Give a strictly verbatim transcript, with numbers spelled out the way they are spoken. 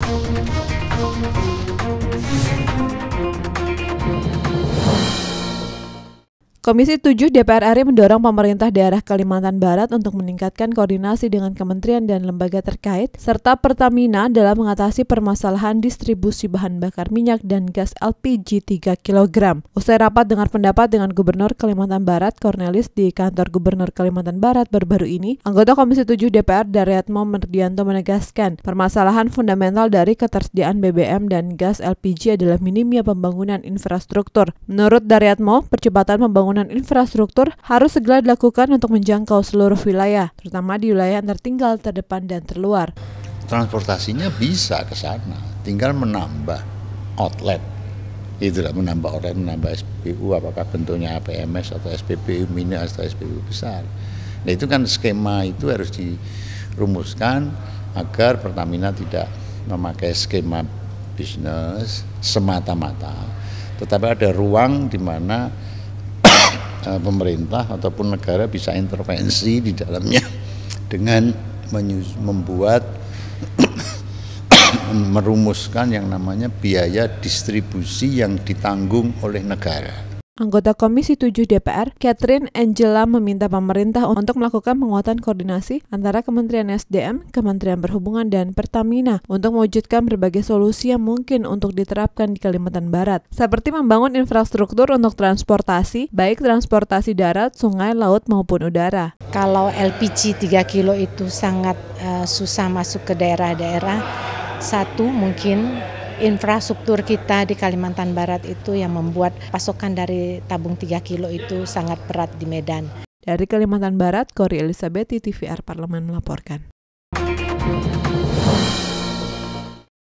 Komisi tujuh D P R R I mendorong pemerintah daerah Kalimantan Barat untuk meningkatkan koordinasi dengan kementerian dan lembaga terkait, serta Pertamina dalam mengatasi permasalahan distribusi bahan bakar minyak dan gas L P G tiga kilogram. Usai rapat dengar pendapat dengan Gubernur Kalimantan Barat, Cornelis di kantor Gubernur Kalimantan Barat baru-baru ini, anggota Komisi tujuh D P R Daryatmo Merdianto menegaskan, permasalahan fundamental dari ketersediaan B B M dan gas L P G adalah minimnya pembangunan infrastruktur. Menurut Daryatmo, percepatan pembangunan infrastruktur harus segera dilakukan untuk menjangkau seluruh wilayah, terutama di wilayah yang tertinggal, terdepan, dan terluar. Transportasinya bisa ke sana, tinggal menambah outlet. Itulah menambah outlet, menambah S P B U, apakah bentuknya A P M S atau S P B U mini atau S P B U besar. Nah itu kan skema itu harus dirumuskan agar Pertamina tidak memakai skema bisnis semata-mata, tetapi ada ruang di mana pemerintah ataupun negara bisa intervensi di dalamnya dengan membuat merumuskan yang namanya biaya distribusi yang ditanggung oleh negara. Anggota Komisi tujuh D P R, Catherine Angela, meminta pemerintah untuk melakukan penguatan koordinasi antara Kementerian S D M, Kementerian Perhubungan, dan Pertamina untuk mewujudkan berbagai solusi yang mungkin untuk diterapkan di Kalimantan Barat, seperti membangun infrastruktur untuk transportasi, baik transportasi darat, sungai, laut, maupun udara. Kalau L P G tiga kilo itu sangat uh, susah masuk ke daerah-daerah, satu mungkin infrastruktur kita di Kalimantan Barat itu yang membuat pasokan dari tabung tiga kilo itu sangat berat di Medan. Dari Kalimantan Barat, Kori Elizabeth, T V R Parlemen melaporkan.